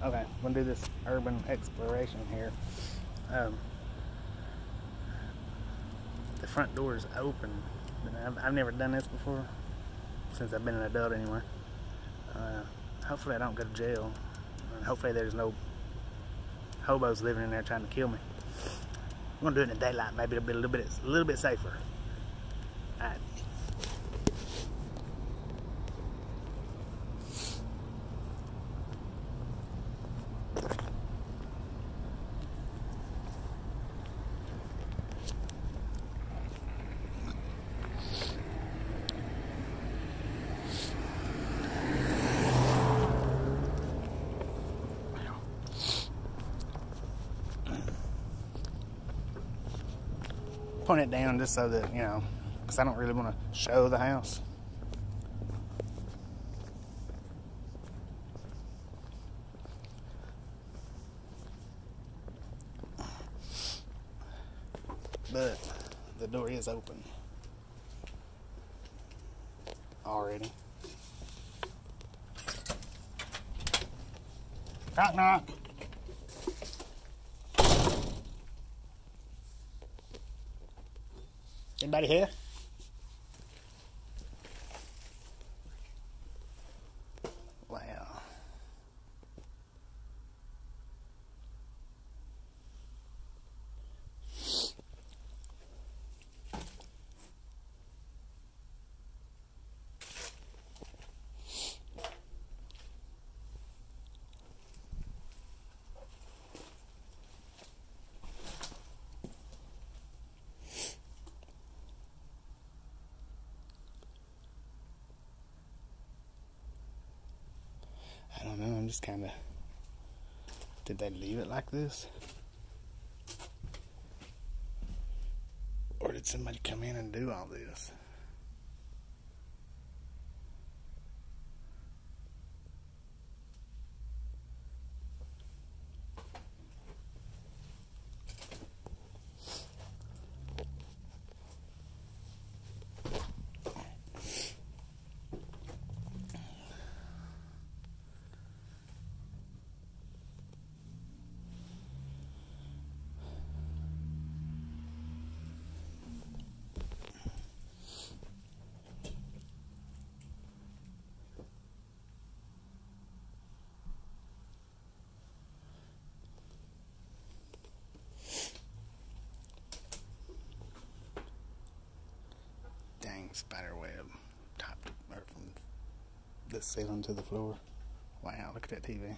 Okay, we'll do this urban exploration here. The front door is open. I've never done this before, since I've been an adult anyway. Hopefully I don't go to jail. And hopefully there's no hobos living in there trying to kill me. I'm gonna do it in the daylight. Maybe it'll be a little bit safer. All right. Point it down just so that, because I don't really want to show the house. But the door is open already. Knock, knock. Anybody here? Wow. I don't know, I'm just kind of... Did they leave it like this? Or did somebody come in and do all this? Spider web top or from the ceiling to the floor. Wow, look at that TV.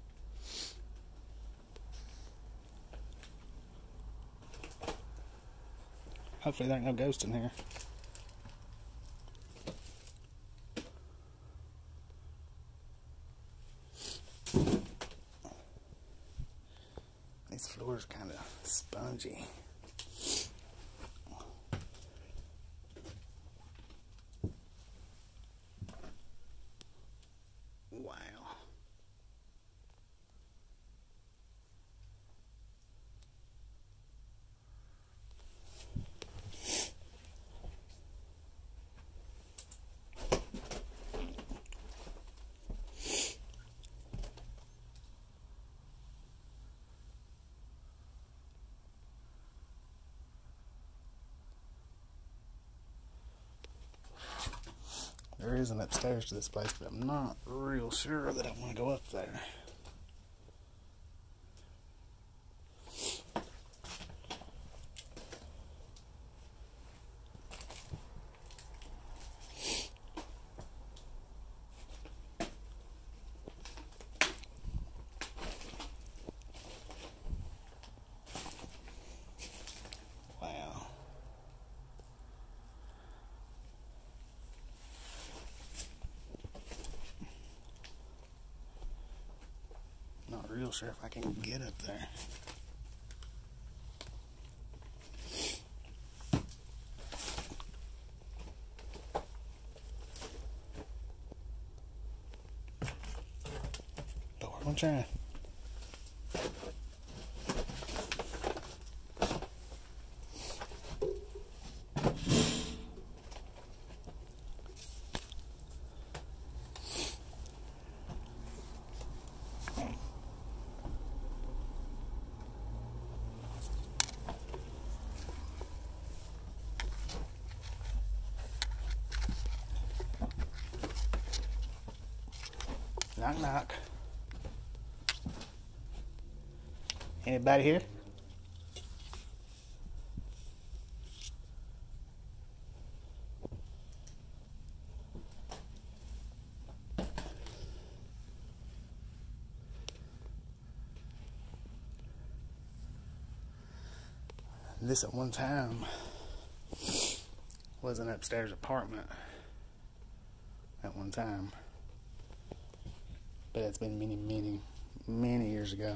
Hopefully there ain't no ghost in here. These floors kind of spongy. Wow. There is an upstairs to this place, but I'm not real sure that I want to go up there. Wow. Not real sure if I can get up there. But we're gonna try. Knock, knock. Anybody here? This at one time was an upstairs apartment at one time, but it's been many years ago.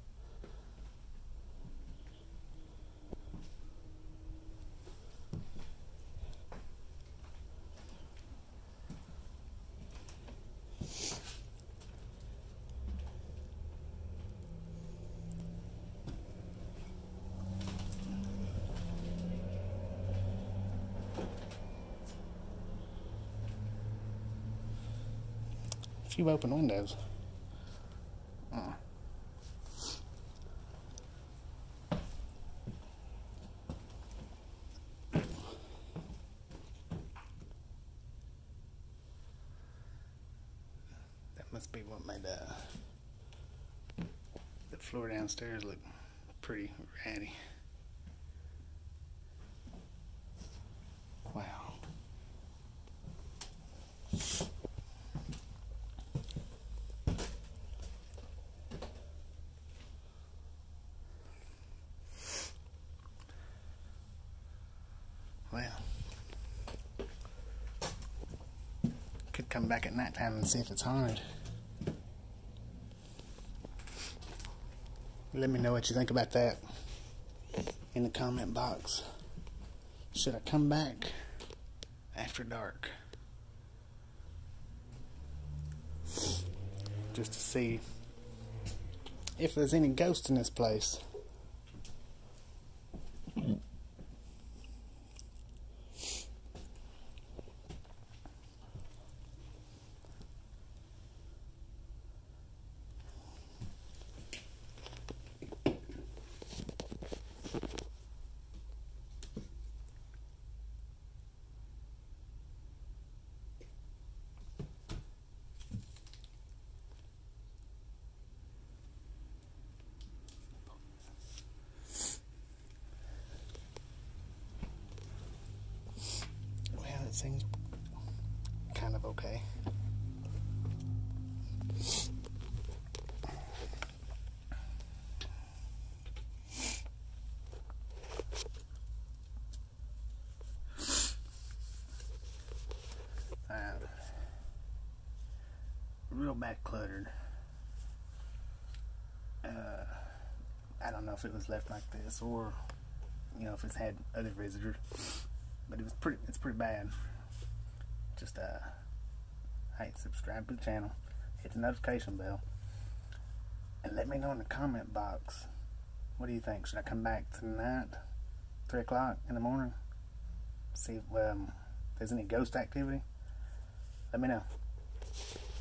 A few open windows. That must be what made the floor downstairs look pretty ratty. Wow. Well, could come back at nighttime and see if it's haunted. Let me know what you think about that in the comment box. Should I come back after dark? Just to see if there's any ghosts in this place. It seems kind of okay. Real bad cluttered. I don't know if it was left like this or, you know, if it's had other visitors. But it's pretty bad. Just hey, subscribe to the channel, hit the notification bell, and let me know in the comment box. What do you think? Should I come back tonight, 3 o'clock in the morning? See if there's any ghost activity? Let me know.